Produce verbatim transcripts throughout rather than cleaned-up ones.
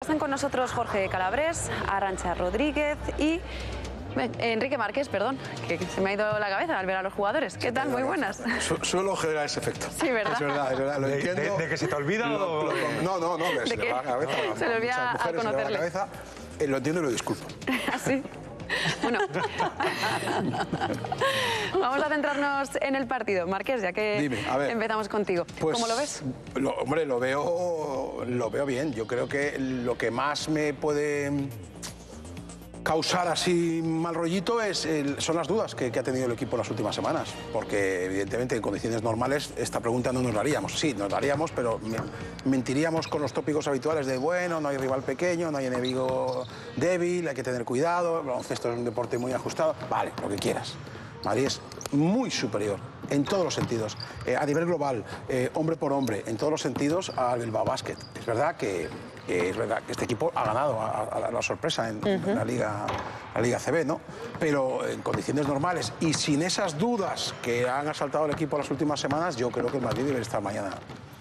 Están con nosotros Jorge Calabres, Arantxa Rodríguez y Enrique Márquez, perdón, que se me ha ido la cabeza al ver a los jugadores. ¿Qué tal? Muy buenas. Su, suelo generar ese efecto. Sí, ¿verdad? Es verdad, es verdad, lo ¿De, entiendo. De, de que se te olvida lo, o...? Lo, no, no, no, que se ¿De le qué? va a la cabeza. Se le olvida a conocerle. La cabeza, eh, lo entiendo y lo disculpo. ¿Así? Bueno, vamos a centrarnos en el partido. Márquez, ya que Dime, a ver, empezamos contigo. Pues, ¿Cómo lo ves? Lo, hombre, lo veo, lo veo bien. Yo creo que lo que más me puede causar así mal rollito es el, son las dudas que, que ha tenido el equipo en las últimas semanas, porque evidentemente en condiciones normales esta pregunta no nos la haríamos. Sí, nos la haríamos, pero me, mentiríamos con los tópicos habituales de bueno, no hay rival pequeño, no hay enemigo débil, hay que tener cuidado, el baloncesto es un deporte muy ajustado. Vale, lo que quieras. Madrid es muy superior en todos los sentidos, eh, a nivel global, eh, hombre por hombre, en todos los sentidos al Bilbao Basket. Es verdad que Eh, es verdad que este equipo ha ganado a, a, a la sorpresa en, uh-huh. en la Liga, la Liga C B, ¿no? Pero en condiciones normales y sin esas dudas que han asaltado el equipo las últimas semanas, yo creo que el Madrid debe estar mañana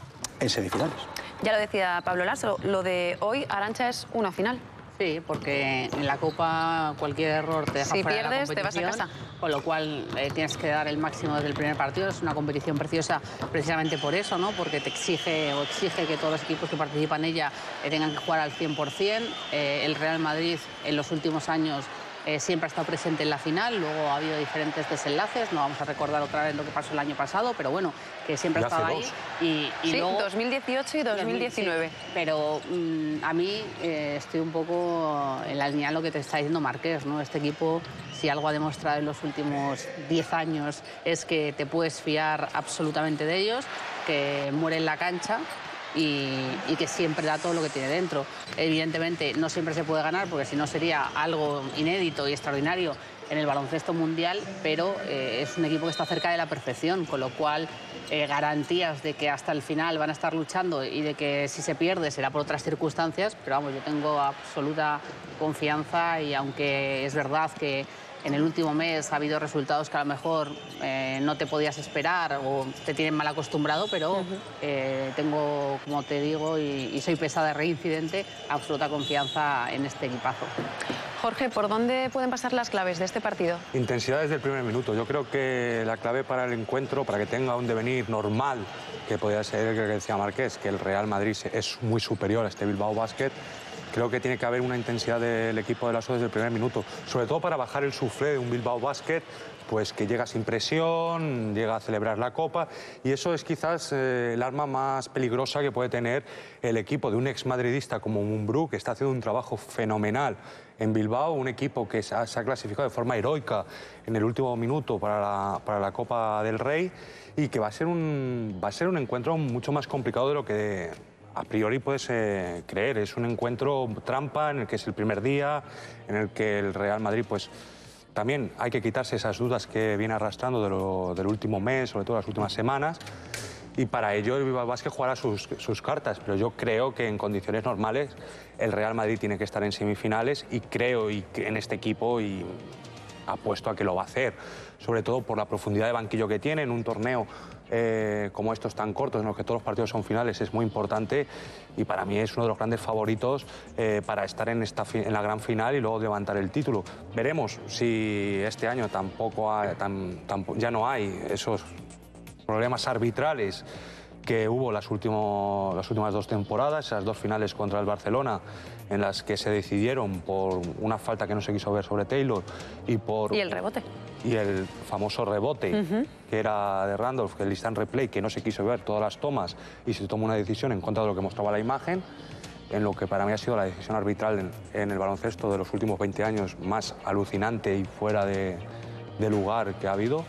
en semifinales. Ya lo decía Pablo Lasso, lo de hoy, Arantxa, es una final. Sí, porque en la Copa cualquier error te deja si fuera pierdes, de la competición, te vas a casa. Con lo cual eh, tienes que dar el máximo desde el primer partido. Es una competición preciosa precisamente por eso, ¿no? Porque te exige o exige que todos los equipos que participan en ella eh, tengan que jugar al cien por cien. Eh, el Real Madrid en los últimos años Eh, siempre ha estado presente en la final, luego ha habido diferentes desenlaces, no vamos a recordar otra vez lo que pasó el año pasado, pero bueno, que siempre ha estado ahí. Y, y sí, luego, dos mil dieciocho y dos mil diecinueve. Sí, pero mmm, a mí eh, estoy un poco en la línea de lo que te está diciendo Márquez, ¿no? Este equipo, si algo ha demostrado en los últimos diez años, es que te puedes fiar absolutamente de ellos, que muere en la cancha. Y, y que siempre da todo lo que tiene dentro. Evidentemente no siempre se puede ganar porque si no sería algo inédito y extraordinario en el baloncesto mundial, pero eh, es un equipo que está cerca de la perfección, con lo cual eh, garantías de que hasta el final van a estar luchando y de que si se pierde será por otras circunstancias, pero vamos, yo tengo absoluta confianza y aunque es verdad que en el último mes ha habido resultados que a lo mejor eh, no te podías esperar o te tienen mal acostumbrado, pero uh-huh. eh, tengo, como te digo, y, y soy pesada de reincidente, absoluta confianza en este equipazo. Jorge, ¿por dónde pueden pasar las claves de este partido? Intensidad desde el primer minuto. Yo creo que la clave para el encuentro, para que tenga un devenir normal, que podría ser el que decía Márquez, que el Real Madrid es muy superior a este Bilbao Basket, creo que tiene que haber una intensidad del equipo de Lasso desde el primer minuto, sobre todo para bajar el suflé de un Bilbao Basket, pues que llega sin presión, llega a celebrar la Copa, y eso es quizás eh, el arma más peligrosa que puede tener el equipo de un exmadridista como Mumbrú, que está haciendo un trabajo fenomenal en Bilbao, un equipo que se ha, se ha clasificado de forma heroica en el último minuto para la, para la Copa del Rey, y que va a ser un, va a ser un encuentro mucho más complicado de lo que a priori puedes eh, creer. Es un encuentro trampa en el que es el primer día, en el que el Real Madrid, pues también hay que quitarse esas dudas que viene arrastrando de lo, del último mes, sobre todo las últimas semanas, y para ello el Bilbao Basket jugará sus, sus cartas, pero yo creo que en condiciones normales el Real Madrid tiene que estar en semifinales y creo y en este equipo y apuesto a que lo va a hacer, sobre todo por la profundidad de banquillo que tiene en un torneo Eh, como estos tan cortos, en los que todos los partidos son finales, es muy importante y para mí es uno de los grandes favoritos eh, para estar en, esta en la gran final y luego levantar el título. Veremos si este año tampoco hay, tam, tam, ya no hay esos problemas arbitrales que hubo las, último, las últimas dos temporadas, esas dos finales contra el Barcelona, en las que se decidieron por una falta que no se quiso ver sobre Taylor y por... Y el rebote. Y el famoso rebote, uh-huh. que era de Randolph, que el instant replay, que no se quiso ver todas las tomas y se tomó una decisión en contra de lo que mostraba la imagen, en lo que para mí ha sido la decisión arbitral en, en el baloncesto de los últimos veinte años más alucinante y fuera de, de lugar que ha habido.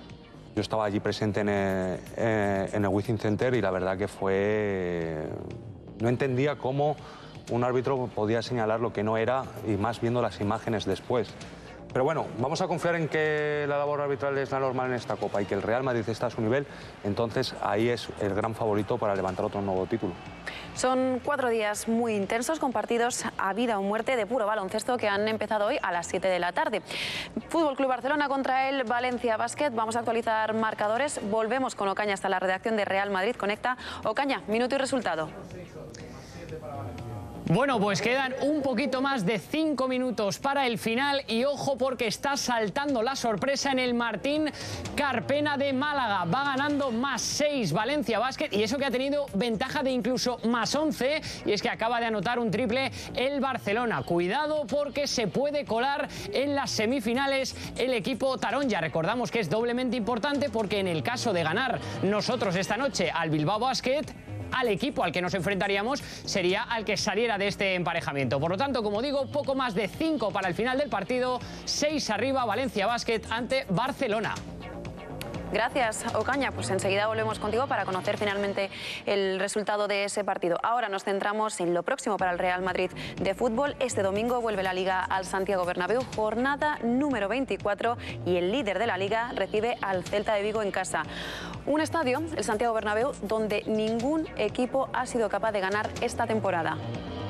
Yo estaba allí presente en el, en el Within Center y la verdad que fue... No entendía cómo un árbitro podía señalar lo que no era y más viendo las imágenes después. Pero bueno, vamos a confiar en que la labor arbitral es la normal en esta Copa y que el Real Madrid está a su nivel, entonces ahí es el gran favorito para levantar otro nuevo título. Son cuatro días muy intensos con partidos a vida o muerte de puro baloncesto que han empezado hoy a las siete de la tarde. Fútbol Club Barcelona contra el Valencia Basket. Vamos a actualizar marcadores. Volvemos con Ocaña hasta la redacción de Real Madrid Conecta. Ocaña, minuto y resultado. Bueno, pues quedan un poquito más de cinco minutos para el final y ojo porque está saltando la sorpresa en el Martín Carpena de Málaga. Va ganando más seis Valencia Basket y eso que ha tenido ventaja de incluso más once, y es que acaba de anotar un triple el Barcelona. Cuidado porque se puede colar en las semifinales el equipo taronja. Recordamos que es doblemente importante porque en el caso de ganar nosotros esta noche al Bilbao Basket, al equipo al que nos enfrentaríamos sería al que saliera de este emparejamiento. Por lo tanto, como digo, poco más de cinco para el final del partido. seis arriba Valencia Basket ante Barcelona. Gracias, Ocaña. Pues enseguida volvemos contigo para conocer finalmente el resultado de ese partido. Ahora nos centramos en lo próximo para el Real Madrid de fútbol. Este domingo vuelve la Liga al Santiago Bernabéu, jornada número veinticuatro, y el líder de la Liga recibe al Celta de Vigo en casa. Un estadio, el Santiago Bernabéu, donde ningún equipo ha sido capaz de ganar esta temporada.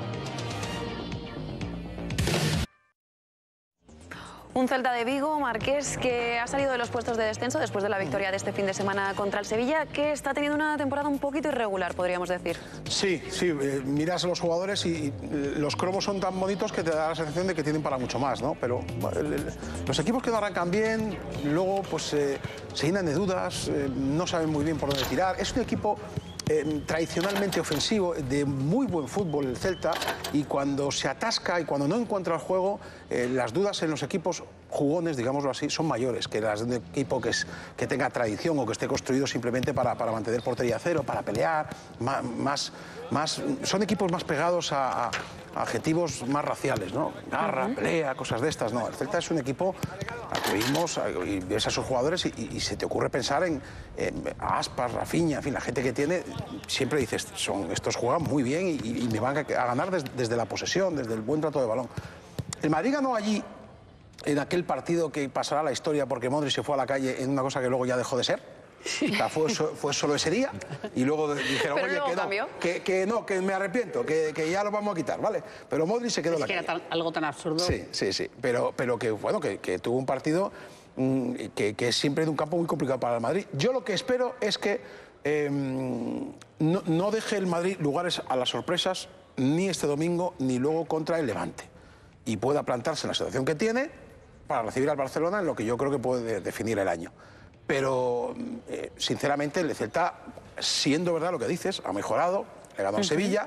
Un Celta de Vigo, Marqués, que ha salido de los puestos de descenso después de la victoria de este fin de semana contra el Sevilla, que está teniendo una temporada un poquito irregular, podríamos decir. Sí, sí, eh, miras a los jugadores y, y los cromos son tan bonitos que te da la sensación de que tienen para mucho más, ¿no? Pero el, el, los equipos que no arrancan bien, luego pues eh, se llenan de dudas, eh, no saben muy bien por dónde tirar. Es un equipo Eh, tradicionalmente ofensivo, de muy buen fútbol el Celta, y cuando se atasca y cuando no encuentra el juego, eh, las dudas en los equipos jugones, digámoslo así, son mayores que las de un equipo que, es, que tenga tradición o que esté construido simplemente para, para mantener portería cero, para pelear, más, más, más, son equipos más pegados a, a adjetivos más raciales, ¿no? Garra, pelea, cosas de estas, no. El Celta es un equipo al que vimos y ves a sus jugadores y, y, y se te ocurre pensar en, en Aspas, Rafinha, en fin, la gente que tiene, siempre dices, son, estos juegan muy bien y, y me van a, a ganar des, desde la posesión, desde el buen trato de balón. El Madrid ganó allí, en aquel partido que pasará a la historia porque Modric se fue a la calle en una cosa que luego ya dejó de ser. O sea, fue, fue solo ese día y luego dijeron, oye, que no, que, que no, que me arrepiento, que, que ya lo vamos a quitar, ¿vale? Pero Modric se quedó en la calle. Es que era tan, algo tan absurdo. Sí, sí, sí, pero, pero que, bueno, que, que tuvo un partido mmm, que, que es siempre de un campo muy complicado para el Madrid. Yo lo que espero es que eh, no, no deje el Madrid lugares a las sorpresas ni este domingo ni luego contra el Levante, y pueda plantarse en la situación que tiene para recibir al Barcelona en lo que yo creo que puede definir el año. Pero, eh, sinceramente, el Celta, siendo verdad lo que dices, ha mejorado, le ganó a Sevilla.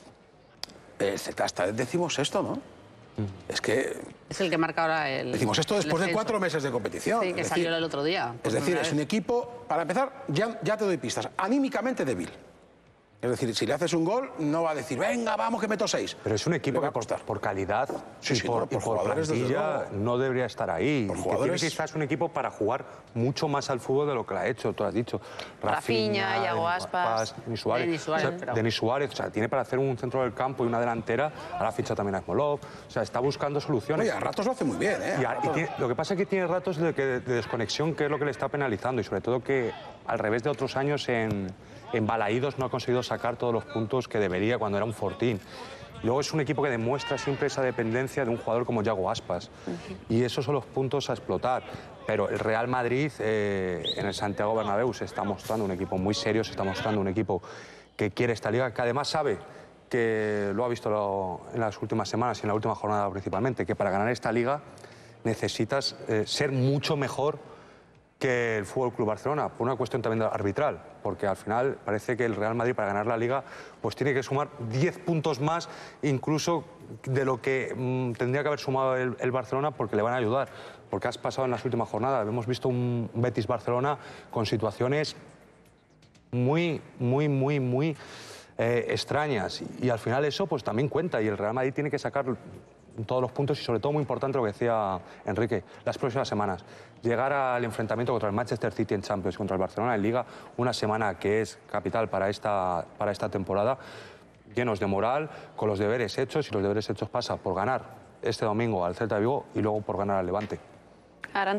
El Celta está decimosexto, ¿no? Es que... Es el que marca ahora el... Decimos esto después de cuatro meses de competición. Sí, que salió el otro día. Es decir, es un equipo, para empezar, ya, ya te doy pistas, anímicamente débil. Es decir, si le haces un gol, no va a decir, venga, vamos, que meto seis. Pero es un equipo que por, por calidad sí, sí, y por, por, por, y por jugadores, plantilla no debería estar ahí. Por que jugadores... tiene quizás un equipo para jugar mucho más al fútbol de lo que lo ha hecho, tú has dicho. Rafinha, Iago Aspas, Denis Suárez. Denis Suárez, o sea, pero... Denis Suárez, o sea, tiene para hacer un centro del campo y una delantera. Ahora ficha también a Smolov. O sea, está buscando soluciones. Oye, a ratos lo hace muy bien, ¿eh? Y a, y tiene, lo que pasa es que tiene ratos de, que, de desconexión, que es lo que le está penalizando, y sobre todo que, al revés de otros años, en... en Balaídos no ha conseguido sacar todos los puntos que debería cuando era un fortín. Luego es un equipo que demuestra siempre esa dependencia de un jugador como Iago Aspas. Uh-huh. Y esos son los puntos a explotar. Pero el Real Madrid eh, en el Santiago Bernabéu se está mostrando un equipo muy serio, se está mostrando un equipo que quiere esta liga, que además sabe, que lo ha visto lo, en las últimas semanas y en la última jornada principalmente, que para ganar esta liga necesitas eh, ser mucho mejor que el Fútbol Club Barcelona, por una cuestión también arbitral, porque al final parece que el Real Madrid para ganar la Liga pues tiene que sumar diez puntos más incluso de lo que mmm, tendría que haber sumado el, el Barcelona, porque le van a ayudar, porque has pasado en las últimas jornadas, hemos visto un Betis-Barcelona con situaciones muy, muy, muy, muy eh, extrañas, y, y al final eso pues también cuenta, y el Real Madrid tiene que sacar todos los puntos, y sobre todo muy importante lo que decía Enrique, las próximas semanas, llegar al enfrentamiento contra el Manchester City en Champions, contra el Barcelona en Liga, una semana que es capital para esta, para esta temporada, llenos de moral, con los deberes hechos, y los deberes hechos pasa por ganar este domingo al Celta de Vigo y luego por ganar al Levante. Arantxa.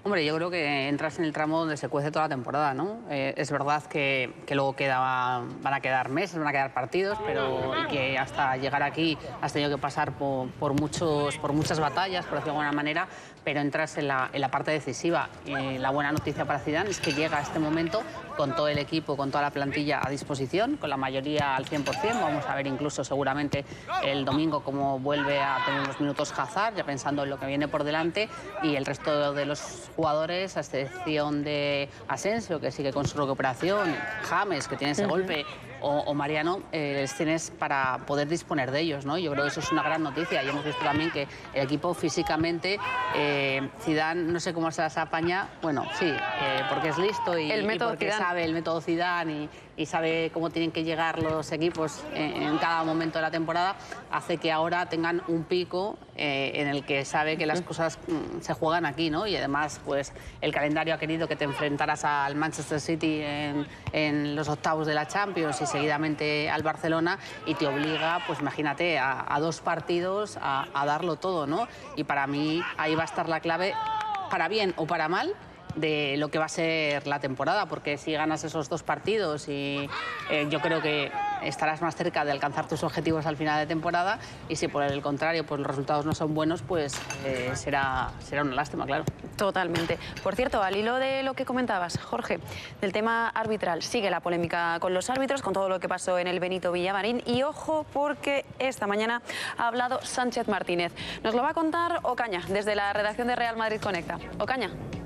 Hombre, yo creo que entras en el tramo donde se cuece toda la temporada, ¿no? Eh, es verdad que, que luego queda, van a quedar meses, van a quedar partidos, pero y que hasta llegar aquí has tenido que pasar por, por, muchos, por muchas batallas, por decirlo de alguna manera, pero entras en la, en la parte decisiva. Eh, la buena noticia para Zidane es que llega a este momento con todo el equipo, con toda la plantilla a disposición, con la mayoría al cien por cien. Vamos a ver incluso seguramente el domingo cómo vuelve a tener unos minutos Hazard, ya pensando en lo que viene por delante, y el resto de los jugadores, a excepción de Asensio, que sigue con su recuperación, James, que tiene ese uh-huh. golpe, o, o Mariano, eh, les tienes para poder disponer de ellos, ¿no? Yo creo que eso es una gran noticia, y hemos visto también que el equipo físicamente, eh, Zidane, no sé cómo se las apaña, bueno, sí, eh, porque es listo y, y porque Zidane. sabe el método Zidane y, y sabe cómo tienen que llegar los equipos en, en cada momento de la temporada, hace que ahora tengan un pico eh, en el que sabe que las cosas mm, se juegan aquí, ¿no? Y además, pues, el calendario ha querido que te enfrentaras al Manchester City en, en los octavos de la Champions y seguidamente al Barcelona, y te obliga, pues imagínate, a, a dos partidos a, a darlo todo, ¿no? Y para mí ahí va a estar la clave, para bien o para mal, de lo que va a ser la temporada, porque si ganas esos dos partidos y eh, yo creo que estarás más cerca de alcanzar tus objetivos al final de temporada, y si por el contrario pues los resultados no son buenos, pues eh, será, será una lástima, claro. Totalmente. Por cierto, al hilo de lo que comentabas, Jorge, del tema arbitral, sigue la polémica con los árbitros, con todo lo que pasó en el Benito Villamarín, y ojo porque esta mañana ha hablado Sánchez Martínez. Nos lo va a contar Ocaña, desde la redacción de Real Madrid Conecta. Ocaña.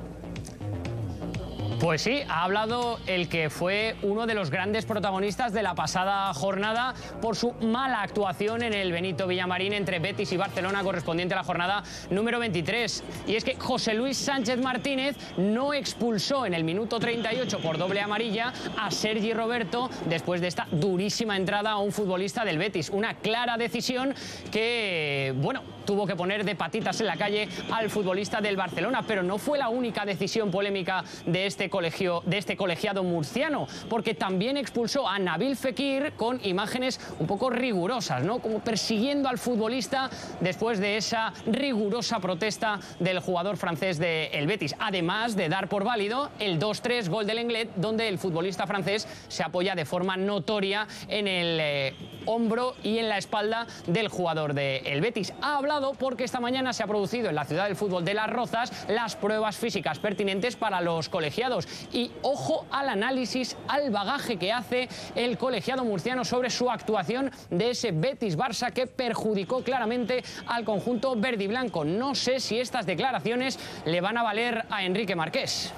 Pues sí, ha hablado el que fue uno de los grandes protagonistas de la pasada jornada por su mala actuación en el Benito Villamarín entre Betis y Barcelona, correspondiente a la jornada número veintitrés. Y es que José Luis Sánchez Martínez no expulsó en el minuto treinta y ocho por doble amarilla a Sergi Roberto después de esta durísima entrada a un futbolista del Betis. Una clara decisión que, bueno, tuvo que poner de patitas en la calle al futbolista del Barcelona, pero no fue la única decisión polémica de este colegio, de este colegiado murciano, porque también expulsó a Nabil Fekir con imágenes un poco rigurosas, ¿no? Como persiguiendo al futbolista después de esa rigurosa protesta del jugador francés del Betis, además de dar por válido el dos tres gol del Lenglet, donde el futbolista francés se apoya de forma notoria en el eh, hombro y en la espalda del jugador del Betis. Ha hablado porque esta mañana se ha producido en la ciudad del fútbol de Las Rozas las pruebas físicas pertinentes para los colegiados. Y ojo al análisis, al bagaje que hace el colegiado murciano sobre su actuación de ese Betis-Barça que perjudicó claramente al conjunto verde y blanco. No sé si estas declaraciones le van a valer a Enrique Marqués.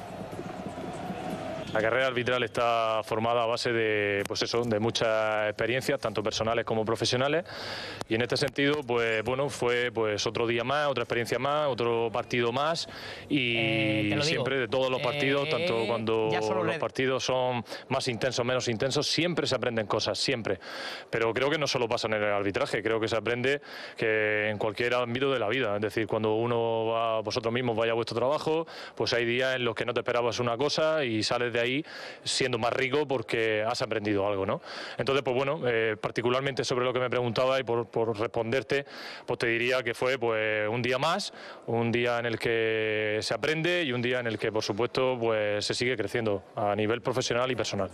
La carrera arbitral está formada a base de, pues eso, de muchas experiencias, tanto personales como profesionales, y en este sentido, pues bueno, fue pues otro día más, otra experiencia más, otro partido más, y eh, siempre de todos los partidos, eh, tanto cuando los red. partidos son más intensos, menos intensos, siempre se aprenden cosas, siempre. Pero creo que no solo pasa en el arbitraje, creo que se aprende que en cualquier ámbito de la vida, es decir, cuando uno va, vosotros mismos vaya a vuestro trabajo, pues hay días en los que no te esperabas una cosa y sales de ahí siendo más rico porque has aprendido algo, ¿no? Entonces, pues bueno, eh, particularmente sobre lo que me preguntaba y por, por responderte, pues te diría que fue pues un día más, un día en el que se aprende y un día en el que, por supuesto, pues se sigue creciendo a nivel profesional y personal.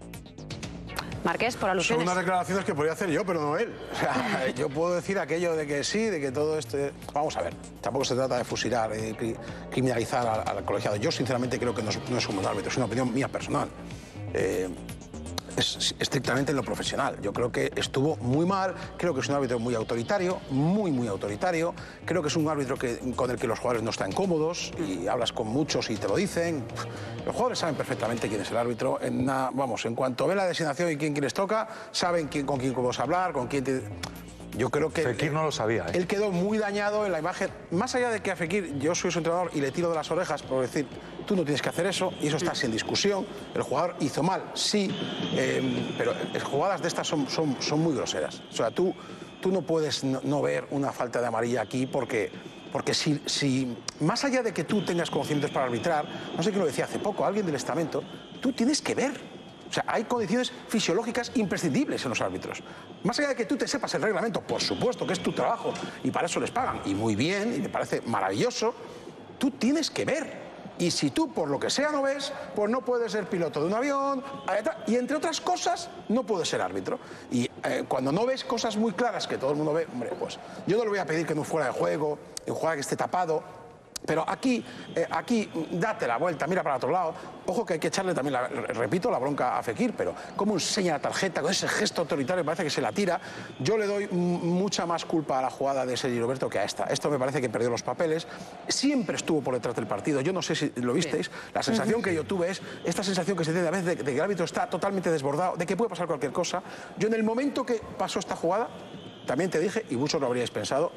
Marqués, por alusiones. Son unas declaraciones que podría hacer yo, pero no él. O sea, yo puedo decir aquello de que sí, de que todo esto... Vamos a ver, tampoco se trata de fusilar, de criminalizar al, al colegiado. Yo, sinceramente, creo que no, no es un buen árbitro, es una opinión mía personal. Eh, es estrictamente en lo profesional. Yo creo que estuvo muy mal, creo que es un árbitro muy autoritario, muy, muy autoritario. Creo que es un árbitro que, con el que los jugadores no están cómodos y hablas con muchos y te lo dicen. Los jugadores saben perfectamente quién es el árbitro. En una, vamos, en cuanto ven la designación y quién, quién les toca, saben quién, con quién podemos hablar, con quién... Te... Yo creo que... Fekir no lo sabía, ¿eh? Él quedó muy dañado en la imagen. Más allá de que a Fekir, yo soy su entrenador y le tiro de las orejas por decir, tú no tienes que hacer eso, y eso está sin discusión. El jugador hizo mal, sí, eh, pero jugadas de estas son, son, son muy groseras. O sea, tú, tú no puedes no, no ver una falta de amarilla aquí porque... Porque si, si, más allá de que tú tengas conocimientos para arbitrar, no sé quién lo decía hace poco, alguien del estamento, tú tienes que ver. O sea, hay condiciones fisiológicas imprescindibles en los árbitros. Más allá de que tú te sepas el reglamento, por supuesto que es tu trabajo y para eso les pagan, y muy bien, y me parece maravilloso, tú tienes que ver. Y si tú, por lo que sea, no ves, pues no puedes ser piloto de un avión, y entre otras cosas, no puedes ser árbitro. Y eh, cuando no ves cosas muy claras que todo el mundo ve, hombre, pues yo no le voy a pedir que no fuera de juego, que un jugador que esté tapado. Pero aquí, eh, aquí, date la vuelta, mira para otro lado. Ojo que hay que echarle también, la, repito, la bronca a Fekir, pero cómo enseña la tarjeta con ese gesto autoritario, parece que se la tira. Yo le doy mucha más culpa a la jugada de Sergi Roberto que a esta. Esto me parece que perdió los papeles. Siempre estuvo por detrás del partido. Yo no sé si lo visteis. La sensación que yo tuve es esta sensación que se tiene a veces de, de que el árbitro está totalmente desbordado, de que puede pasar cualquier cosa. Yo en el momento que pasó esta jugada, también te dije, y muchos lo habríais pensado,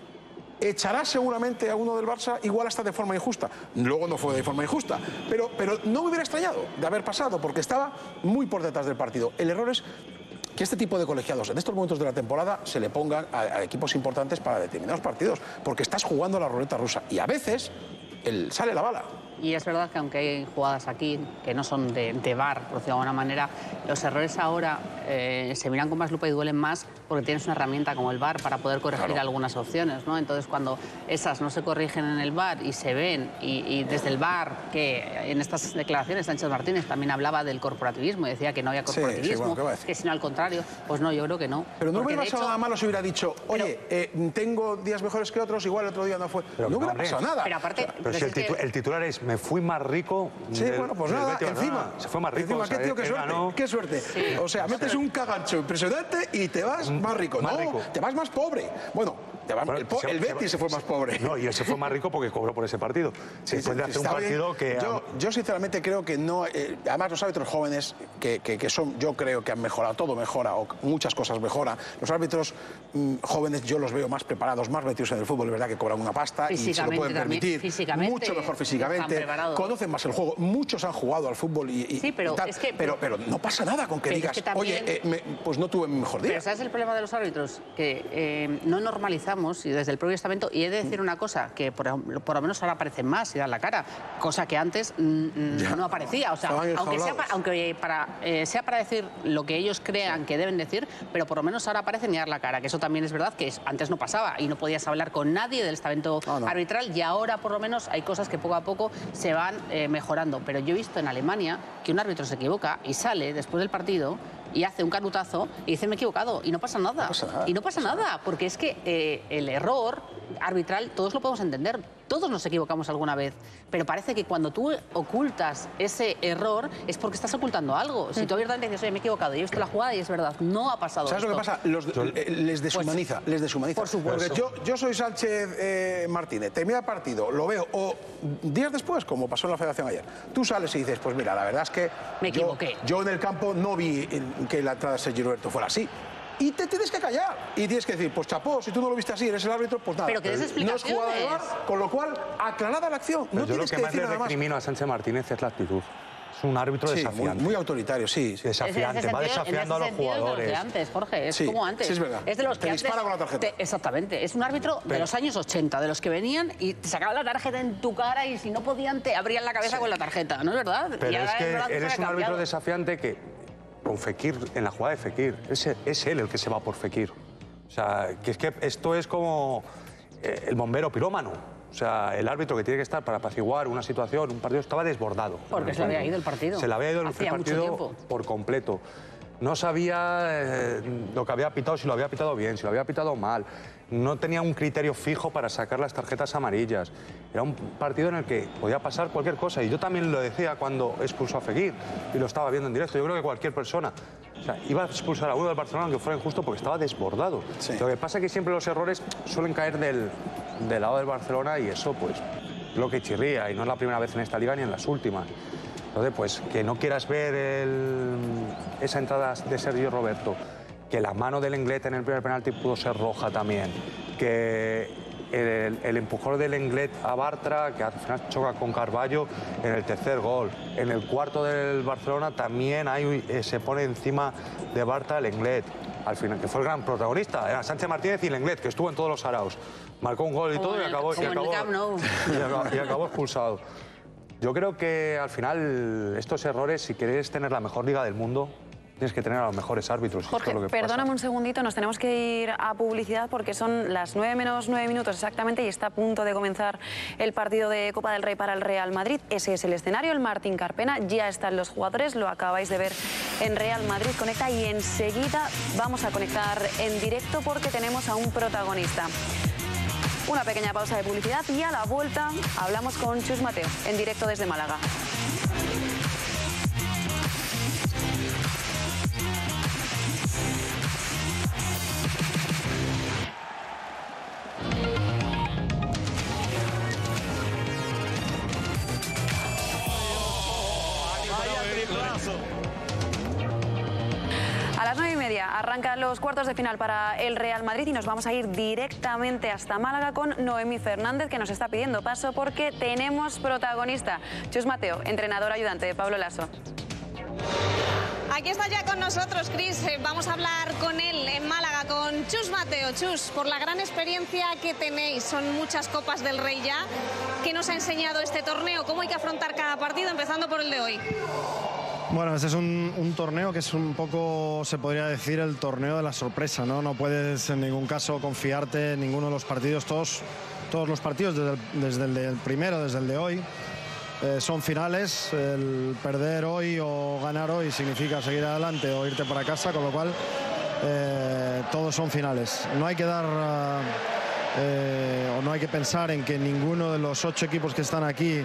echará seguramente a uno del Barça, igual hasta de forma injusta. Luego no fue de forma injusta, pero, pero no me hubiera extrañado de haber pasado, porque estaba muy por detrás del partido. El error es que este tipo de colegiados en estos momentos de la temporada se le pongan a, a equipos importantes para determinados partidos, porque estás jugando a la ruleta rusa y a veces el, sale la bala. Y es verdad que aunque hay jugadas aquí que no son de, de V A R, por decirlo de alguna manera, los errores ahora eh, se miran con más lupa y duelen más porque tienes una herramienta como el V A R para poder corregir claro. algunas opciones, ¿no? Entonces, cuando esas no se corrigen en el V A R y se ven, y, y desde el V A R, que en estas declaraciones Sánchez Martínez también hablaba del corporativismo y decía que no había corporativismo, sí, sí, bueno, que sino al contrario, pues no, yo creo que no. Pero no hubiera pasado hecho... nada malo si hubiera dicho, oye, pero... eh, tengo días mejores que otros, igual el otro día no fue. Pero no hubiera hombre. pasado nada. Pero aparte... Pero, pero si el, titu que... el titular es, me fui más rico... Sí, del, bueno, pues nada, encima. Se fue más rico. Encima, o sea, qué tío, qué suerte. Ganó... Qué suerte. Sí. O sea, metes un cagancho impresionante y te vas más rico. Más no, rico. te vas más pobre. Bueno, te vas, bueno el, po se, el Betis se, se fue más pobre. No, y él se fue más rico porque cobró por ese partido. Sí, Después de hacer un partido bien. que... Yo, yo sinceramente creo que no... Eh, además, los árbitros jóvenes, que, que, que son, yo creo que han mejorado, todo mejora, o muchas cosas mejora. Los árbitros mmm, jóvenes yo los veo más preparados, más metidos en el fútbol, es verdad que cobran una pasta y se lo pueden permitir. Mucho mejor físicamente. Conocen más el juego. Muchos han jugado al fútbol y, y, sí, pero, y tal, es que, pero, pero no pasa nada con que digas, es que también, oye, eh, me, pues no tuve mi mejor día. Pero ¿sabes el problema de los árbitros? Que eh, no normalizamos, y desde el propio estamento, y he de decir una cosa, que por, por lo menos ahora aparecen más y dan la cara, cosa que antes mm, no aparecía. O sea, aunque, sea para, aunque para, eh, sea para decir lo que ellos crean que deben decir, pero por lo menos ahora aparecen y dar la cara, que eso también es verdad, que es, antes no pasaba y no podías hablar con nadie del estamento no, no. arbitral, y ahora por lo menos hay cosas que poco a poco se van eh, mejorando. Pero yo he visto en Alemania que un árbitro se equivoca y sale después del partido y hace un canutazo y dice me he equivocado y no pasa nada. No pasa nada. Y no pasa nada, porque es que eh, el error arbitral todos lo podemos entender, todos nos equivocamos alguna vez, pero parece que cuando tú ocultas ese error es porque estás ocultando algo. Si tú abiertamente dices, oye, me he equivocado y he visto la jugada y es verdad, no ha pasado ¿Sabes esto? lo que pasa? Los, les deshumaniza, pues, les deshumaniza. Por supuesto. Porque yo, yo soy Sánchez eh, Martínez, termina el partido, lo veo, o días después, como pasó en la Federación ayer, tú sales y dices, pues mira, la verdad es que me equivoqué. Yo, yo en el campo no vi que la entrada de Sergi Roberto fuera así. Y te tienes que callar. Y tienes que decir, pues chapó, si tú no lo viste así, eres el árbitro, pues nada. Pero que des explicaciones. No es jugada de V A R, con lo cual, aclarada la acción. Pero no yo tienes lo que, que más decir le nada más. recrimino a Sánchez Martínez es la actitud. Es un árbitro sí, desafiante. Muy, muy autoritario, sí. sí. Desafiante, sentido, va desafiando a los jugadores. Es de antes, Jorge, es sí, como antes. Sí, es verdad. Es de los que te antes, dispara con la tarjeta. Te, exactamente. Es un árbitro Pero, de los años ochenta, de los que venían y te sacaban la tarjeta en tu cara y si no podían te abrían la cabeza sí. con la tarjeta, ¿no es verdad? Pero y es que es él es un árbitro desafiante que, con Fekir, en la jugada de Fekir, es, es él el que se va por Fekir. O sea, que es que esto es como eh, el bombero pirómano. O sea, el árbitro que tiene que estar para apaciguar una situación, un partido, estaba desbordado. Porque se le había ido el partido. Se le había ido el Hacía partido por completo. No sabía eh, lo que había pitado, si lo había pitado bien, si lo había pitado mal. No tenía un criterio fijo para sacar las tarjetas amarillas. Era un partido en el que podía pasar cualquier cosa. Y yo también lo decía cuando expulsó a Fekir y lo estaba viendo en directo. Yo creo que cualquier persona o sea, iba a expulsar a uno del Barcelona aunque fuera injusto porque estaba desbordado. Sí. Lo que pasa es que siempre los errores suelen caer del, del lado del Barcelona y eso pues lo que chirría. Y no es la primera vez en esta liga ni en las últimas. Entonces, pues, que no quieras ver el, esa entrada de Sergi Roberto, que la mano del Lenglet en el primer penalti pudo ser roja también, que el, el empujón del Lenglet a Bartra, que al final choca con Carballo en el tercer gol. En el cuarto del Barcelona también hay, eh, se pone encima de Bartra el Lenglet, al final, que fue el gran protagonista, era Sánchez Martínez y Lenglet, que estuvo en todos los araos. Marcó un gol y todo y acabó, y, acabó, y, acabó, y acabó expulsado. Yo creo que al final estos errores, si queréis tener la mejor liga del mundo, tienes que tener a los mejores árbitros. Jorge, esto es lo que perdóname pasa. un segundito, nos tenemos que ir a publicidad porque son las nueve menos nueve minutos exactamente y está a punto de comenzar el partido de Copa del Rey para el Real Madrid. Ese es el escenario, el Martín Carpena, ya están los jugadores, lo acabáis de ver en Real Madrid Conecta y enseguida vamos a conectar en directo porque tenemos a un protagonista. Una pequeña pausa de publicidad y a la vuelta hablamos con Chus Mateo, en directo desde Málaga. A las nueve y media arrancan los cuartos de final para el Real Madrid y nos vamos a ir directamente hasta Málaga con Noemí Fernández, que nos está pidiendo paso porque tenemos protagonista. Chus Mateo, entrenador ayudante de Pablo Laso. Aquí está ya con nosotros, Cris. Vamos a hablar con él en Málaga, con Chus Mateo. Chus, por la gran experiencia que tenéis, son muchas Copas del Rey ya. ¿Qué nos ha enseñado este torneo? ¿Cómo hay que afrontar cada partido, empezando por el de hoy? Bueno, este es un, un torneo que es un poco, se podría decir, el torneo de la sorpresa, ¿no? No puedes en ningún caso confiarte en ninguno de los partidos, todos, todos los partidos, desde el, desde el, de, el primero, desde el de hoy, eh, son finales. El perder hoy o ganar hoy significa seguir adelante o irte para casa, con lo cual eh, todos son finales. No hay que dar... Uh, eh, o no hay que pensar en que ninguno de los ocho equipos que están aquí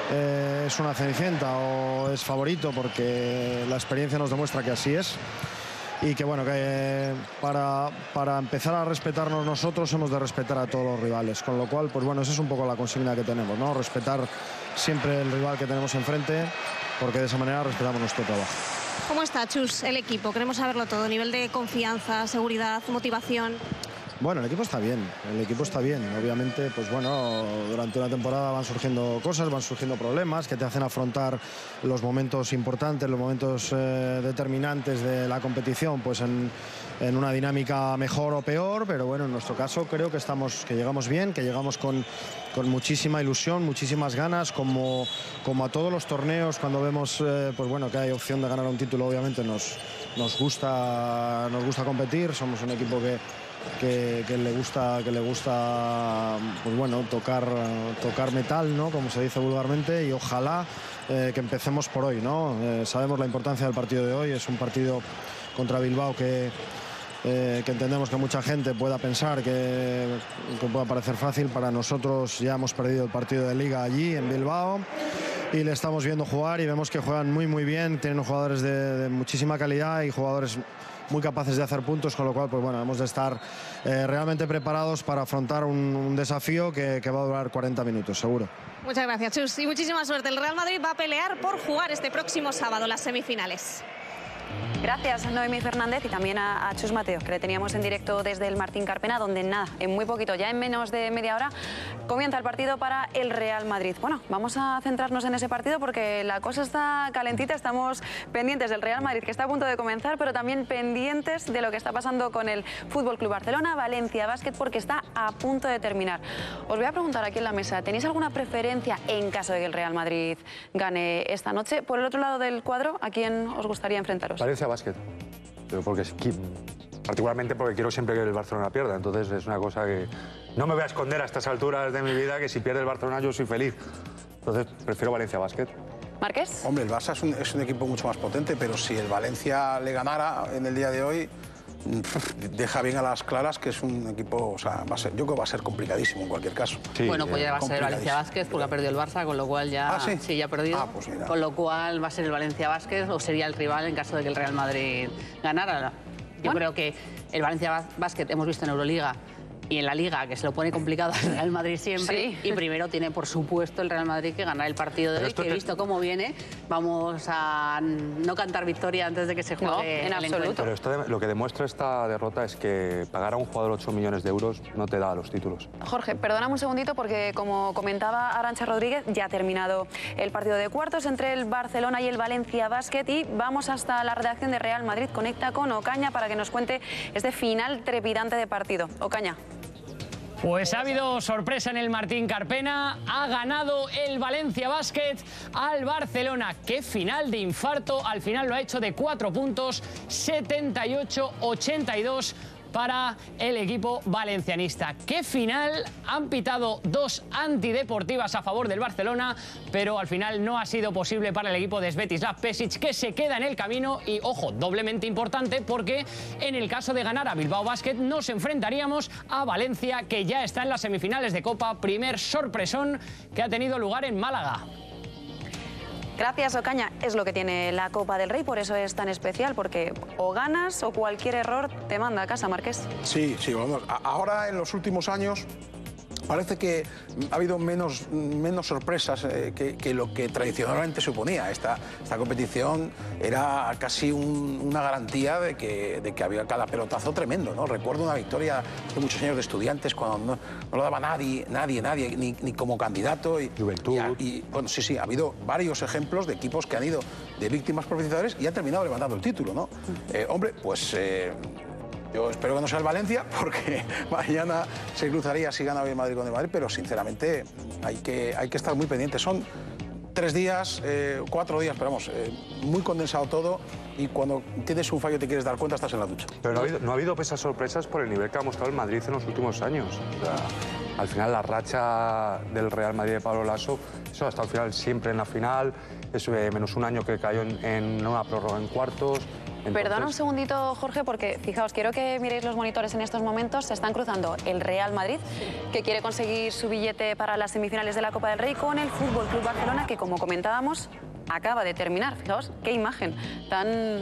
Eh, es una cenicienta o es favorito, porque la experiencia nos demuestra que así es y que bueno, que para, para empezar a respetarnos nosotros hemos de respetar a todos los rivales, con lo cual pues bueno, esa es un poco la consigna que tenemos, ¿no? Respetar siempre el rival que tenemos enfrente, porque de esa manera respetamos nuestro trabajo. ¿Cómo está, Chus, el equipo? Queremos saberlo todo, nivel de confianza, seguridad, motivación. Bueno, el equipo está bien, el equipo está bien. Obviamente, pues bueno, durante una temporada van surgiendo cosas, van surgiendo problemas que te hacen afrontar los momentos importantes, los momentos eh, determinantes de la competición, pues en, en una dinámica mejor o peor, pero bueno, en nuestro caso creo que estamos, que llegamos bien, que llegamos con, con muchísima ilusión, muchísimas ganas, como, como a todos los torneos, cuando vemos eh, pues bueno, que hay opción de ganar un título, obviamente nos, nos gusta, nos gusta competir, somos un equipo que Que, que le gusta que le gusta pues bueno, tocar tocar metal, ¿no? Como se dice vulgarmente, y ojalá eh, que empecemos por hoy, ¿no? Eh, sabemos la importancia del partido de hoy, es un partido contra Bilbao que eh, que entendemos que mucha gente pueda pensar que, que pueda parecer fácil. Para nosotros ya hemos perdido el partido de Liga allí en Bilbao y le estamos viendo jugar y vemos que juegan muy muy bien, tienen jugadores de, de muchísima calidad y jugadores muy capaces de hacer puntos, con lo cual pues bueno, hemos de estar eh, realmente preparados para afrontar un, un desafío que, que va a durar cuarenta minutos, seguro. Muchas gracias, Chus, y muchísima suerte. El Real Madrid va a pelear por jugar este próximo sábado las semifinales. Gracias, Noemí Fernández, y también a, a Chus Mateo, que le teníamos en directo desde el Martín Carpena, donde nada, en muy poquito, ya en menos de media hora, comienza el partido para el Real Madrid. Bueno, vamos a centrarnos en ese partido porque la cosa está calentita, estamos pendientes del Real Madrid, que está a punto de comenzar, pero también pendientes de lo que está pasando con el Fútbol Club Barcelona, Valencia Basket, porque está a punto de terminar. Os voy a preguntar aquí en la mesa, ¿tenéis alguna preferencia en caso de que el Real Madrid gane esta noche? Por el otro lado del cuadro, ¿a quién os gustaría enfrentaros? Valencia Basket, pero porque es, particularmente porque quiero siempre que el Barcelona pierda, entonces es una cosa que no me voy a esconder a estas alturas de mi vida, que si pierde el Barcelona yo soy feliz, entonces prefiero Valencia Basket. ¿Márquez? Hombre, el Barça es un, es un equipo mucho más potente, pero si el Valencia le ganara en el día de hoy, deja bien a las claras que es un equipo, o sea, va a ser, yo creo que va a ser complicadísimo en cualquier caso. Sí, bueno, pues ya va a ser el Valencia Basket porque ha perdido el Barça, con lo cual ya... ¿Ah, sí? Sí, ya ha perdido. Ah, pues mira. Con lo cual va a ser el Valencia Basket o sería el rival en caso de que el Real Madrid ganara. Yo bueno. creo que el Valencia Basket hemos visto en Euroliga y en la Liga, que se lo pone complicado al Real Madrid siempre, sí. Y primero tiene, por supuesto, el Real Madrid que ganar el partido de hoy, que he visto cómo viene. Vamos a no cantar victoria antes de que se juegue no, en el absoluto. encuentro. Pero esto de, lo que demuestra esta derrota es que pagar a un jugador ocho millones de euros no te da los títulos. Jorge, perdóname un segundito porque, como comentaba Arantxa Rodríguez, ya ha terminado el partido de cuartos entre el Barcelona y el Valencia Basket y vamos hasta la redacción de Real Madrid Conecta con Ocaña para que nos cuente este final trepidante de partido. Ocaña. Pues ha habido sorpresa en el Martín Carpena, ha ganado el Valencia Basket al Barcelona. ¡Qué final de infarto! Al final lo ha hecho de cuatro puntos, setenta y ocho a ochenta y dos para el equipo valencianista. ¡Qué final! Han pitado dos antideportivas a favor del Barcelona, pero al final no ha sido posible para el equipo de Svetislav Pešić, que se queda en el camino y, ojo, doblemente importante porque en el caso de ganar a Bilbao Basket nos enfrentaríamos a Valencia, que ya está en las semifinales de Copa, primer sorpresón que ha tenido lugar en Málaga. Gracias, Ocaña. Es lo que tiene la Copa del Rey, por eso es tan especial, porque o ganas o cualquier error te manda a casa, Marqués. Sí, sí, vamos. Ahora, en los últimos años, parece que ha habido menos, menos sorpresas eh, que, que lo que tradicionalmente suponía. Esta, esta competición era casi un, una garantía de que, de que había cada pelotazo tremendo, ¿no? Recuerdo una victoria de muchos años de Estudiantes cuando no, no lo daba nadie, nadie, nadie, ni, ni como candidato. Y, Juventud. Y, y, bueno, sí, sí, ha habido varios ejemplos de equipos que han ido de víctimas profesionales y han terminado levantando el título, ¿no? Eh, hombre, pues... Eh, Yo espero que no sea el Valencia, porque mañana se cruzaría si gana hoy el Madrid con el Madrid, pero sinceramente hay que, hay que estar muy pendientes. Son tres días, eh, cuatro días, pero vamos, eh, muy condensado todo, y cuando tienes un fallo y te quieres dar cuenta, estás en la ducha. Pero no ha habido, no ha habido esas sorpresas por el nivel que ha mostrado el Madrid en los últimos años. O sea, al final la racha del Real Madrid de Pablo Lasso, eso hasta el final siempre en la final, es eh, menos un año que cayó en, en una prórroga en cuartos. Entonces... Perdona un segundito, Jorge, porque fijaos, quiero que miréis los monitores en estos momentos. Se están cruzando el Real Madrid, que quiere conseguir su billete para las semifinales de la Copa del Rey, con el Fútbol Club Barcelona, que, como comentábamos, acaba de terminar. Fijaos qué imagen tan,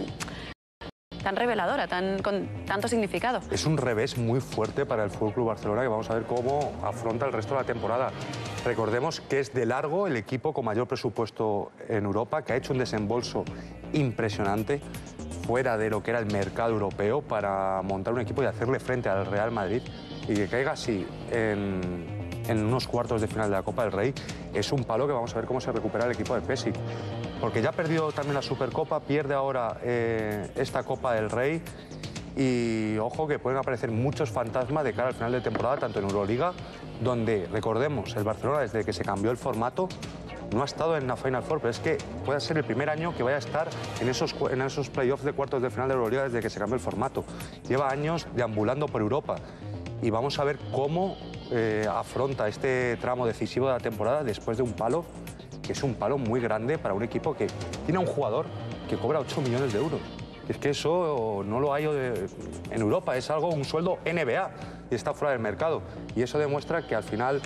tan reveladora, tan, con tanto significado. Es un revés muy fuerte para el Fútbol Club Barcelona, que vamos a ver cómo afronta el resto de la temporada. Recordemos que es de largo el equipo con mayor presupuesto en Europa, que ha hecho un desembolso impresionante fuera de lo que era el mercado europeo para montar un equipo y hacerle frente al Real Madrid, y que caiga así en, en unos cuartos de final de la Copa del Rey es un palo que vamos a ver cómo se recupera el equipo de Pešić, porque ya perdió también la Supercopa, pierde ahora eh, esta Copa del Rey, y ojo que pueden aparecer muchos fantasmas de cara al final de temporada, tanto en Euroliga, donde, recordemos, el Barcelona, desde que se cambió el formato, no ha estado en la Final Four, pero es que puede ser el primer año que vaya a estar en esos, en esos playoffs de cuartos de final de Euroliga desde que se cambió el formato. Lleva años deambulando por Europa, y vamos a ver cómo eh, afronta este tramo decisivo de la temporada después de un palo, que es un palo muy grande para un equipo que tiene un jugador que cobra ocho millones de euros. Es que eso no lo hay en Europa, es algo, un sueldo N B A, y está fuera del mercado. Y eso demuestra que al final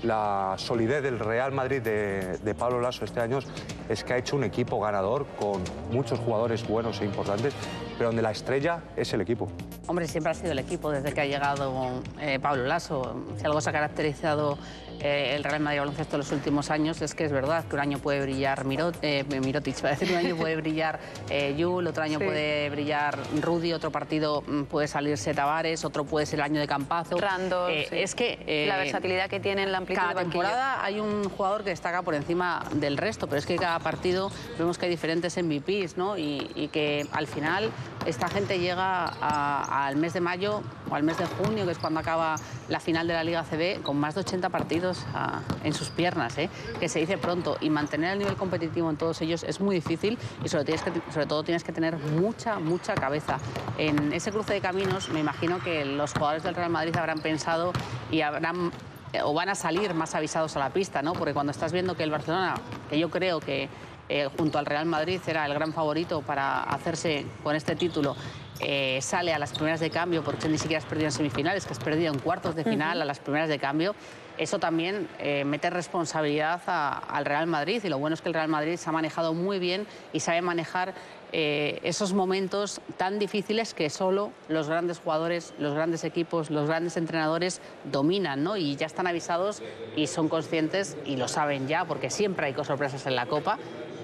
la solidez del Real Madrid de, de Pablo Lasso este año es que ha hecho un equipo ganador con muchos jugadores buenos e importantes, pero donde la estrella es el equipo. Hombre, siempre ha sido el equipo desde que ha llegado eh, Pablo Lasso. Si algo se ha caracterizado eh, el Real Madrid baloncesto en los últimos años es que es verdad que un año puede brillar Mirot, eh, Mirotic, va a decir, un año puede brillar eh, Yul, otro año sí. puede brillar Rudy, otro partido puede salirse Tavares, otro puede ser el año de Campazo. Randall, eh, sí. Es que eh, la versatilidad que tiene en la amplitud cada temporada hay un jugador que destaca por encima del resto, pero es que cada partido vemos que hay diferentes M V Ps, ¿no? Y, y que al final esta gente llega a, al mes de mayo o al mes de junio, que es cuando acaba la final de la Liga A C B, con más de ochenta partidos a, en sus piernas, ¿eh? Que se dice pronto, y mantener el nivel competitivo en todos ellos es muy difícil, y sobre, tienes que, sobre todo tienes que tener mucha, mucha cabeza. En ese cruce de caminos me imagino que los jugadores del Real Madrid habrán pensado y habrán o van a salir más avisados a la pista, ¿no? Porque cuando estás viendo que el Barcelona, que yo creo que eh, junto al Real Madrid era el gran favorito para hacerse con este título, eh, sale a las primeras de cambio, porque ni siquiera has perdido en semifinales, que has perdido en cuartos de final, uh-huh. a las primeras de cambio, eso también eh, mete responsabilidad a, al Real Madrid, y lo bueno es que el Real Madrid se ha manejado muy bien y sabe manejar eh, esos momentos tan difíciles que solo los grandes jugadores, los grandes equipos, los grandes entrenadores dominan, ¿no? Y ya están avisados y son conscientes y lo saben ya, porque siempre hay sorpresas en la Copa.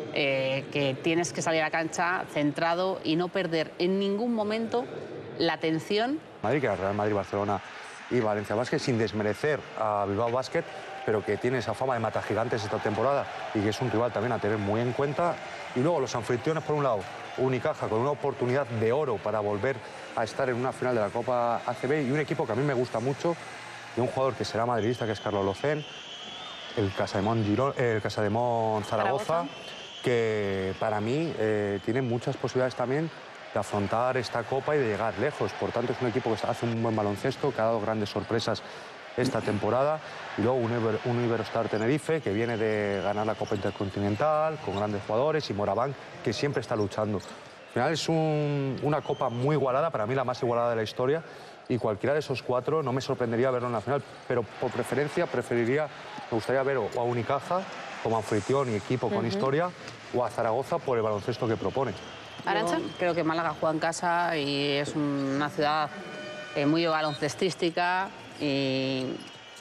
Eh, que tienes que salir a la cancha centrado y no perder en ningún momento la atención. Madrid, que es Real Madrid, Barcelona y Valencia Basket, sin desmerecer a Bilbao Basket, pero que tiene esa fama de mata gigantes esta temporada y que es un rival también a tener muy en cuenta. Y luego los anfitriones, por un lado, Unicaja, con una oportunidad de oro para volver a estar en una final de la Copa A C B, y un equipo que a mí me gusta mucho, y un jugador que será madridista, que es Carlos Locén, el Casademón, Girón, eh, el Casademón Zaragoza, Zaragoza, que para mí eh, tiene muchas posibilidades también de afrontar esta Copa y de llegar lejos. Por tanto, es un equipo que hace un buen baloncesto, que ha dado grandes sorpresas esta temporada, y luego un, Iber, un Iberostar Tenerife, que viene de ganar la Copa Intercontinental, con grandes jugadores, y Moraván, que siempre está luchando. Al final es un, una Copa muy igualada, para mí la más igualada de la historia, y cualquiera de esos cuatro no me sorprendería verlo en la final, pero por preferencia preferiría, me gustaría ver o a Unicaja como anfitrión y equipo con uh-huh. historia, o a Zaragoza por el baloncesto que propone. ¿Arantxa? Yo creo que Málaga juega en casa y es una ciudad eh, muy baloncestística y,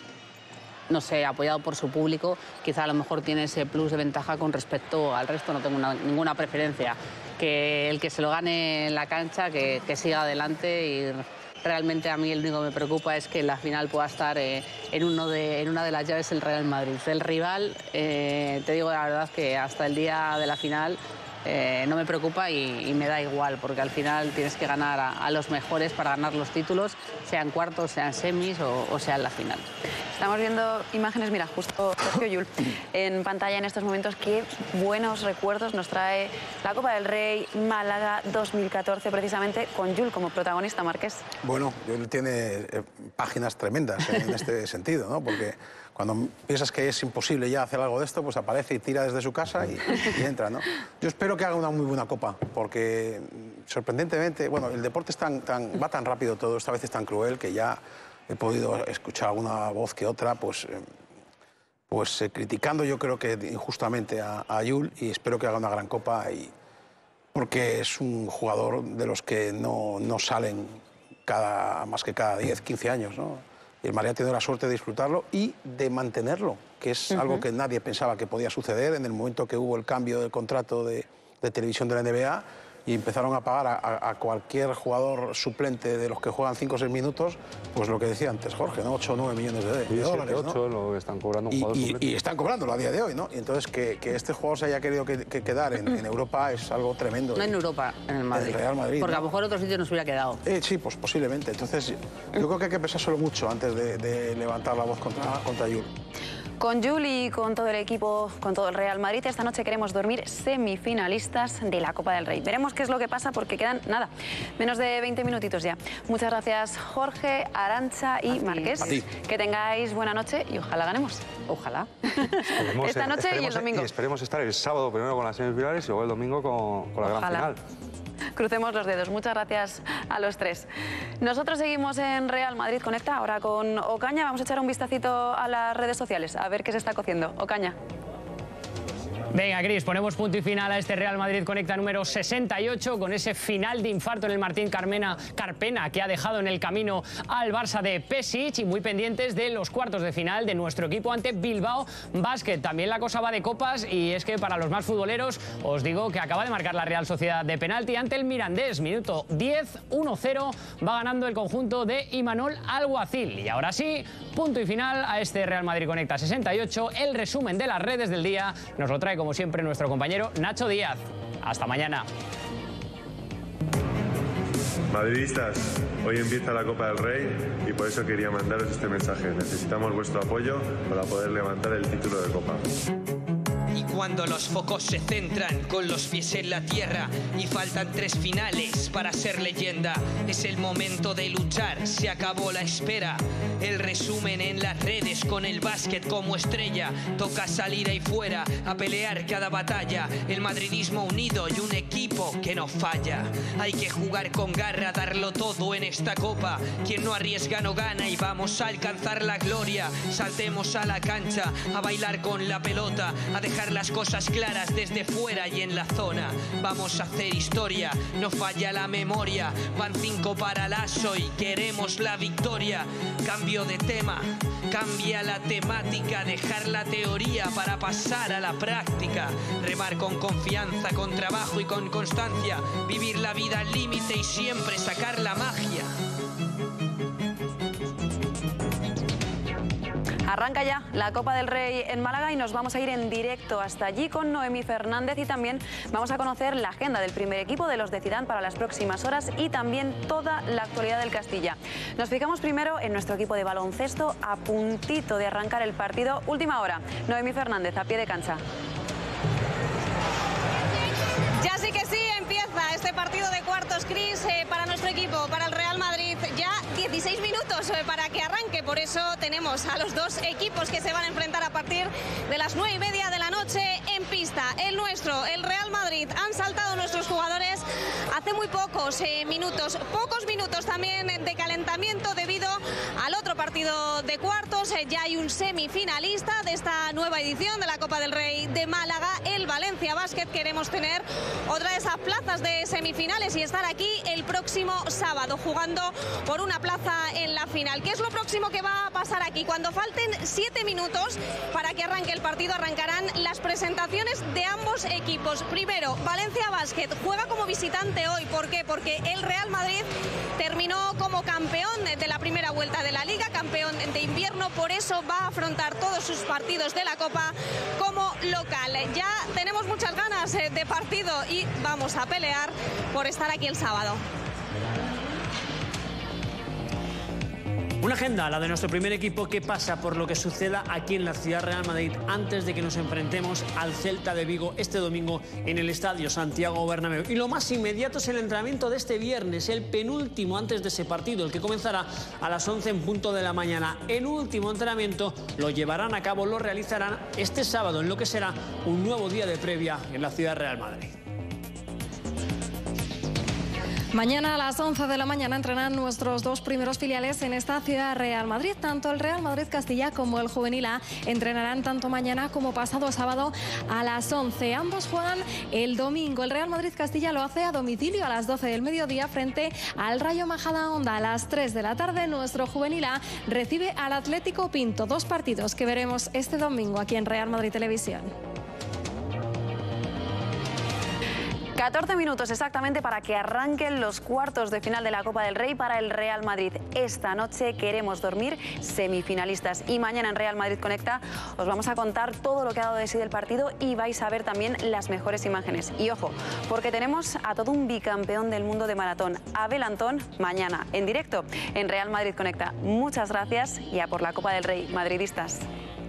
no sé, apoyado por su público. Quizá a lo mejor tiene ese plus de ventaja con respecto al resto, no tengo una, ninguna preferencia. Que el que se lo gane en la cancha, que, que siga adelante, y realmente a mí el único que me preocupa es que en la final pueda estar eh, en, uno de, en una de las llaves el Real Madrid. El rival, eh, te digo la verdad que hasta el día de la final eh, no me preocupa y, y me da igual, porque al final tienes que ganar a, a los mejores para ganar los títulos, sean cuartos, sean semis o, o sea en la final. Estamos viendo imágenes, mira, justo Sergio Llull en pantalla en estos momentos. Qué buenos recuerdos nos trae la Copa del Rey Málaga dos mil catorce, precisamente con Llull como protagonista, Marqués. Bueno, Llull tiene eh, páginas tremendas en este sentido, ¿no? Porque cuando piensas que es imposible ya hacer algo de esto, pues aparece y tira desde su casa y, y entra, ¿no? Yo espero que haga una muy buena Copa, porque sorprendentemente, bueno, el deporte es tan, tan, va tan rápido todo, esta vez es tan cruel, que ya he podido escuchar alguna voz que otra, pues, eh, pues eh, criticando yo creo que injustamente a, a Llull, y espero que haga una gran Copa, y, porque es un jugador de los que no, no salen cada, más que cada diez, quince años, ¿no? Y el Madrid ha tenido la suerte de disfrutarlo y de mantenerlo, que es uh-huh. algo que nadie pensaba que podía suceder en el momento que hubo el cambio del contrato de, de televisión de la N B A, y empezaron a pagar a, a cualquier jugador suplente de los que juegan cinco o seis minutos, pues lo que decía antes Jorge, ¿no? ocho o nueve millones de, de sí, dólares, siete, ocho, ¿no? Lo están cobrando un y, jugador y, suplente. Y están cobrándolo a día de hoy, ¿no? Y entonces que, que este jugador se haya querido que, que quedar en, en Europa es algo tremendo. No en Europa, en el Madrid. En el Real Madrid. Porque ¿no? a lo mejor otro sitio nos hubiera quedado. Eh, sí, pues posiblemente. Entonces yo creo que hay que pensárselo mucho antes de, de levantar la voz contra, contra Llull. Con Llull y con todo el equipo, con todo el Real Madrid, esta noche queremos dormir semifinalistas de la Copa del Rey. Veremos qué es lo que pasa, porque quedan, nada, menos de veinte minutitos ya. Muchas gracias, Jorge, Arantxa y Marqués. Que tengáis buena noche y ojalá ganemos. Ojalá. Esperemos, esta noche y el domingo. Y esperemos estar el sábado primero con las semifinales y luego el domingo con, con la ojalá. gran final. Crucemos los dedos. Muchas gracias a los tres. Nosotros seguimos en Real Madrid Conecta, ahora con Ocaña. Vamos a echar un vistacito a las redes sociales, a ver qué se está cociendo. Ocaña. Venga, Cris, ponemos punto y final a este Real Madrid Conecta número sesenta y ocho, con ese final de infarto en el Martín Carmena, Carpena, que ha dejado en el camino al Barça de Pesic, y muy pendientes de los cuartos de final de nuestro equipo ante Bilbao Basket. También la cosa va de copas, y es que para los más futboleros os digo que acaba de marcar la Real Sociedad de penalti ante el Mirandés. Minuto diez, uno cero, va ganando el conjunto de Imanol Alguacil. Y ahora sí, punto y final a este Real Madrid Conecta sesenta y ocho. El resumen de las redes del día nos lo trae como siempre nuestro compañero Nacho Díaz. Hasta mañana. Madridistas, hoy empieza la Copa del Rey y por eso quería mandaros este mensaje. Necesitamos vuestro apoyo para poder levantar el título de Copa. Y cuando los focos se centran con los pies en la tierra y faltan tres finales para ser leyenda, es el momento de luchar, se acabó la espera. El resumen en las redes con el básquet como estrella. Toca salir ahí fuera a pelear cada batalla. El madridismo unido y un equipo que no falla. Hay que jugar con garra, darlo todo en esta copa. Quien no arriesga no gana y vamos a alcanzar la gloria. Saltemos a la cancha, a bailar con la pelota, a dejar las cosas claras desde fuera y en la zona. Vamos a hacer historia, no falla la memoria. Van cinco para Lasso y queremos la victoria. Cambio de tema, cambia la temática, dejar la teoría para pasar a la práctica. Remar con confianza, con trabajo y con constancia. Vivir la vida al límite y siempre sacar la magia. Arranca ya la Copa del Rey en Málaga y nos vamos a ir en directo hasta allí con Noemí Fernández y también vamos a conocer la agenda del primer equipo de los de Zidane para las próximas horas y también toda la actualidad del Castilla. Nos fijamos primero en nuestro equipo de baloncesto a puntito de arrancar el partido. Última hora, Noemí Fernández a pie de cancha. Ya sí que sí, empieza este partido de cuartos, Cris, eh, para nuestro equipo, para el Real Madrid. Ya dieciséis minutos eh, para que arranque, por eso tenemos a los dos equipos que se van a enfrentar a partir de las nueve y media de la noche en pista. El nuestro, el Real Madrid, han saltado nuestros jugadores hace muy pocos eh, minutos, pocos minutos también de calentamiento debido al otro partido de cuartos. Eh, ya hay un semifinalista de esta nueva edición de la Copa del Rey de Málaga, el Valencia Basket. Queremos tener otra de esas plazas de semifinales y estar aquí el próximo sábado jugando por una plaza en la final. ¿Qué es lo próximo que va a pasar aquí? Cuando falten siete minutos para que arranque el partido, arrancarán las presentaciones de ambos equipos. Primero, Valencia Basket juega como visitante hoy. ¿Por qué? Porque el Real Madrid terminó como campeón de la primera vuelta de la Liga, campeón de invierno, por eso va a afrontar todos sus partidos de la Copa como local. Ya tenemos muchas ganas de partido y vamos a pelear por estar aquí el sábado. Una agenda, la de nuestro primer equipo, que pasa por lo que suceda aquí en la Ciudad Real Madrid antes de que nos enfrentemos al Celta de Vigo este domingo en el Estadio Santiago Bernabéu. Y lo más inmediato es el entrenamiento de este viernes, el penúltimo antes de ese partido, el que comenzará a las once en punto de la mañana. El último entrenamiento lo llevarán a cabo, lo realizarán este sábado en lo que será un nuevo día de previa en la Ciudad Real Madrid. Mañana a las once de la mañana entrenan nuestros dos primeros filiales en esta Ciudad Real Madrid. Tanto el Real Madrid Castilla como el Juvenil A entrenarán tanto mañana como pasado sábado a las once. Ambos juegan el domingo. El Real Madrid Castilla lo hace a domicilio a las doce del mediodía frente al Rayo Majadahonda. A las tres de la tarde nuestro Juvenil A recibe al Atlético Pinto. Dos partidos que veremos este domingo aquí en Real Madrid Televisión. catorce minutos exactamente para que arranquen los cuartos de final de la Copa del Rey para el Real Madrid. Esta noche queremos dormir semifinalistas y mañana en Real Madrid Conecta os vamos a contar todo lo que ha dado de sí del partido y vais a ver también las mejores imágenes. Y ojo, porque tenemos a todo un bicampeón del mundo de maratón, Abel Antón, mañana en directo en Real Madrid Conecta. Muchas gracias y a por la Copa del Rey, madridistas.